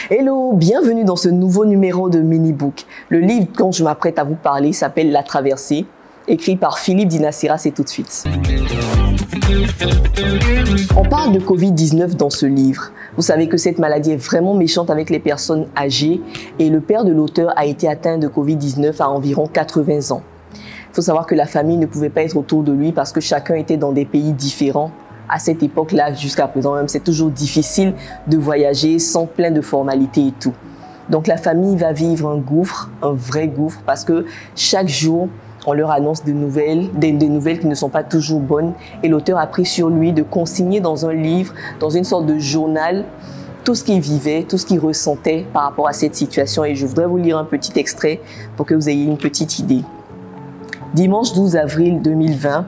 Hello, bienvenue dans ce nouveau numéro de Minibook. Le livre dont je m'apprête à vous parler s'appelle La Traversée, écrit par Philippe Dinasira, c'est tout de suite. On parle de Covid-19 dans ce livre. Vous savez que cette maladie est vraiment méchante avec les personnes âgées et le père de l'auteur a été atteint de Covid-19 à environ 80 ans. Il faut savoir que la famille ne pouvait pas être autour de lui parce que chacun était dans des pays différents. À cette époque-là, jusqu'à présent même, c'est toujours difficile de voyager sans plein de formalités et tout. Donc la famille va vivre un gouffre, un vrai gouffre, parce que chaque jour, on leur annonce des nouvelles qui ne sont pas toujours bonnes. Et l'auteur a pris sur lui de consigner dans un livre, dans une sorte de journal, tout ce qu'il vivait, tout ce qu'il ressentait par rapport à cette situation. Et je voudrais vous lire un petit extrait pour que vous ayez une petite idée. Dimanche 12 avril 2020,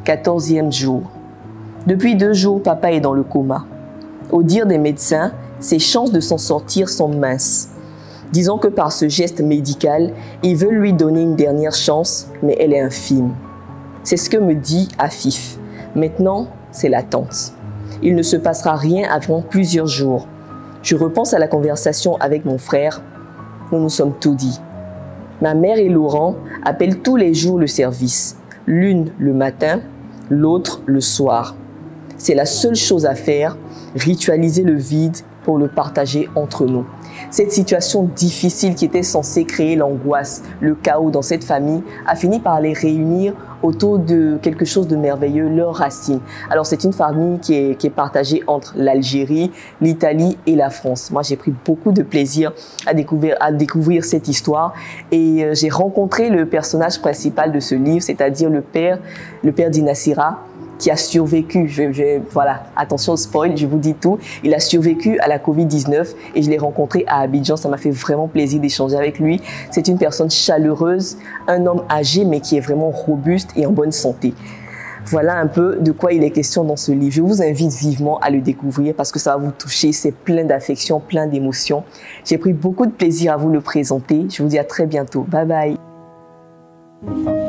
14e jour. Depuis 2 jours, papa est dans le coma. Au dire des médecins, ses chances de s'en sortir sont minces. Disons que par ce geste médical, ils veulent lui donner une dernière chance, mais elle est infime. C'est ce que me dit Afif. Maintenant, c'est l'attente. Il ne se passera rien avant plusieurs jours. Je repense à la conversation avec mon frère. Nous nous sommes tout dit. Ma mère et Laurent appellent tous les jours le service. L'une le matin, l'autre le soir. C'est la seule chose à faire, ritualiser le vide pour le partager entre nous. Cette situation difficile qui était censée créer l'angoisse, le chaos dans cette famille, a fini par les réunir autour de quelque chose de merveilleux, leurs racines. Alors c'est une famille qui est partagée entre l'Algérie, l'Italie et la France. Moi j'ai pris beaucoup de plaisir à découvrir cette histoire et j'ai rencontré le personnage principal de ce livre, c'est-à-dire le père Dinasira, qui a survécu, voilà, attention au spoil, je vous dis tout, il a survécu à la Covid-19 et je l'ai rencontré à Abidjan, ça m'a fait vraiment plaisir d'échanger avec lui. C'est une personne chaleureuse, un homme âgé mais qui est vraiment robuste et en bonne santé. Voilà un peu de quoi il est question dans ce livre. Je vous invite vivement à le découvrir parce que ça va vous toucher, c'est plein d'affection, plein d'émotions. J'ai pris beaucoup de plaisir à vous le présenter, je vous dis à très bientôt, bye bye.